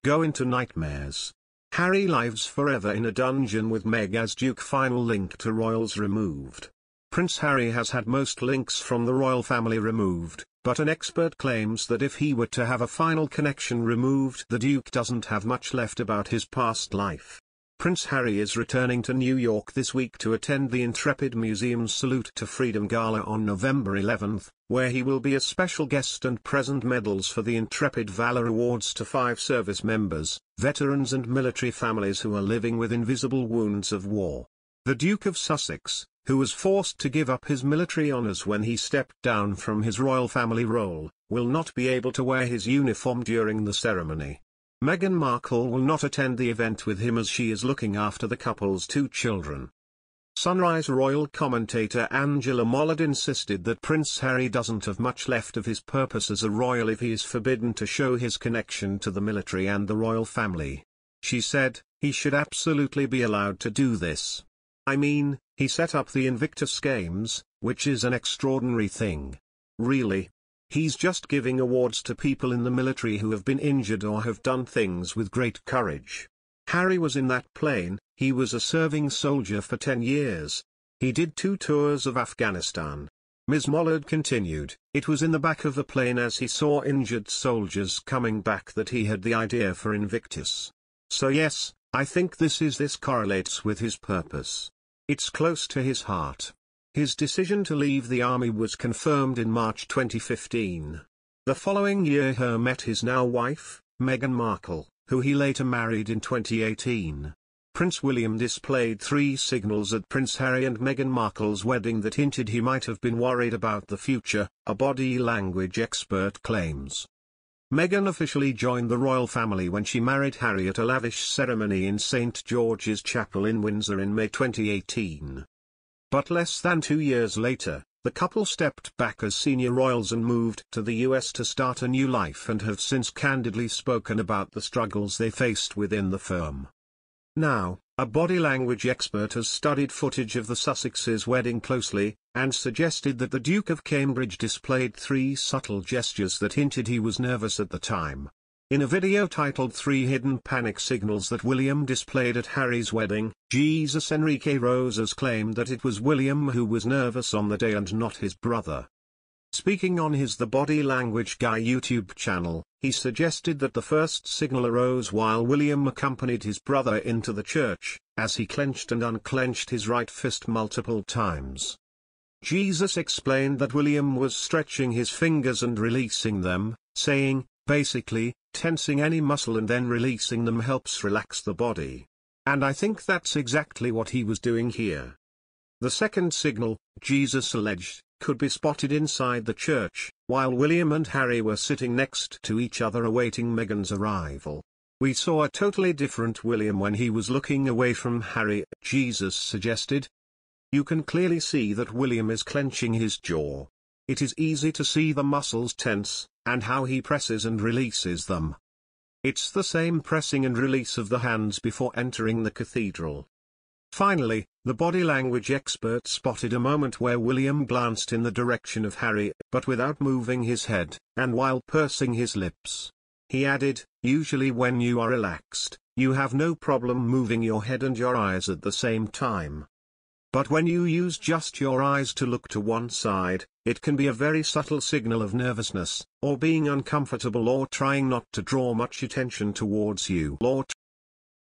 go into nightmares. Harry lives forever in a dungeon with Meg as Duke. Final link to royals removed. Prince Harry has had most links from the royal family removed, but an expert claims that if he were to have a final connection removed, the Duke doesn't have much left about his past life. Prince Harry is returning to New York this week to attend the Intrepid Museum's Salute to Freedom Gala on November 11, where he will be a special guest and present medals for the Intrepid Valor Awards to 5 service members, veterans and military families who are living with invisible wounds of war. The Duke of Sussex, who was forced to give up his military honours when he stepped down from his royal family role, will not be able to wear his uniform during the ceremony. Meghan Markle will not attend the event with him as she is looking after the couple's 2 children. Sunrise royal commentator Angela Mollard insisted that Prince Harry doesn't have much left of his purpose as a royal if he is forbidden to show his connection to the military and the royal family. She said, "He should absolutely be allowed to do this. I mean, he set up the Invictus Games, which is an extraordinary thing. Really. He's just giving awards to people in the military who have been injured or have done things with great courage. Harry was in that plane, he was a serving soldier for 10 years. He did 2 tours of Afghanistan." Ms. Mollard continued, "It was in the back of the plane as he saw injured soldiers coming back that he had the idea for Invictus. So yes, I think this correlates with his purpose. It's close to his heart." His decision to leave the army was confirmed in March 2015. The following year he met his now wife, Meghan Markle, who he later married in 2018. Prince William displayed 3 signals at Prince Harry and Meghan Markle's wedding that hinted he might have been worried about the future, a body language expert claims. Meghan officially joined the royal family when she married Harry at a lavish ceremony in St. George's Chapel in Windsor in May 2018. But less than 2 years later, the couple stepped back as senior royals and moved to the US to start a new life and have since candidly spoken about the struggles they faced within the firm. Now, a body language expert has studied footage of the Sussexes' wedding closely, and suggested that the Duke of Cambridge displayed 3 subtle gestures that hinted he was nervous at the time. In a video titled 3 Hidden Panic Signals that William displayed at Harry's wedding, Jesus Enrique Rosas claimed that it was William who was nervous on the day and not his brother. Speaking on his The Body Language Guy YouTube channel, he suggested that the first signal arose while William accompanied his brother into the church, as he clenched and unclenched his right fist multiple times. Jesus explained that William was stretching his fingers and releasing them, saying, basically, tensing any muscle and then releasing them helps relax the body. And I think that's exactly what he was doing here. The second signal, Jesus alleged, could be spotted inside the church, while William and Harry were sitting next to each other awaiting Meghan's arrival. "We saw a totally different William when he was looking away from Harry," Jesus suggested. "You can clearly see that William is clenching his jaw. It is easy to see the muscles tense, and how he presses and releases them. It's the same pressing and release of the hands before entering the cathedral." Finally, the body language expert spotted a moment where William glanced in the direction of Harry, but without moving his head, and while pursing his lips. He added, "Usually when you are relaxed, you have no problem moving your head and your eyes at the same time. But when you use just your eyes to look to one side, it can be a very subtle signal of nervousness, or being uncomfortable or trying not to draw much attention towards you."